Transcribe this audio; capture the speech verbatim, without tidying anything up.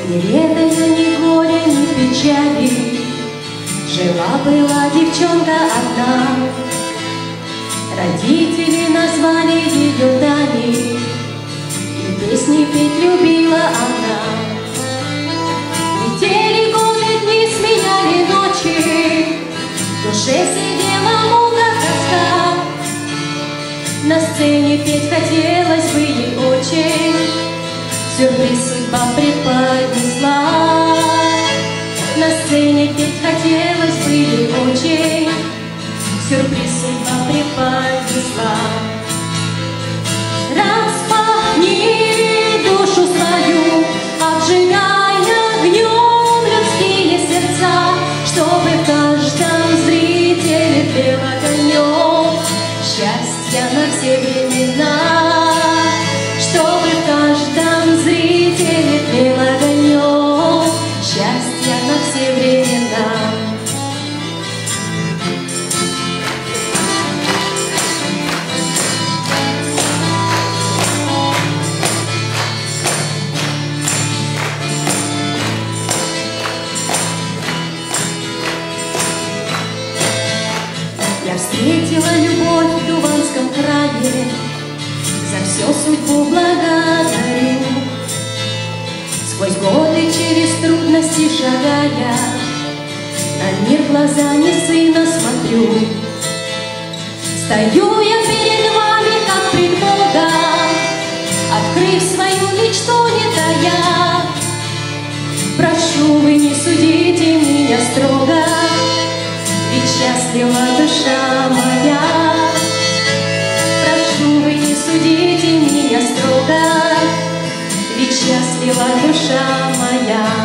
Ни лета, ни горя, ни печали. Жила-была девчонка одна. Родители назвали ее Таней, и песни петь любила она. Летели годы, дни сменяли ночи, в душе сидела мука, тоска. На сцене петь хотелось бы ей очень, сюрприз судьба преподнесла. На сцене петь хотелось бы ей очень, сюрприз судьба преподнесла. Распахни душу свою, обжигая огнем людские сердца, чтобы в каждом зрителе тлел огонек счастья на все времена. Чтобы в каждом зрителе тлел огонек счастья на все времена. Я встретила любовь в Дуванском крае, за все судьбу благодарю. Сквозь годы, через трудности шагая, на мир глазами сына смотрю. Стою я перед вами, как пред Богом, открыв свою мечту, не тая. Прошу, вы не судите меня строго, ведь счастлива душа моя. Прошу, вы не судите меня строго, ведь счастлива душа моя.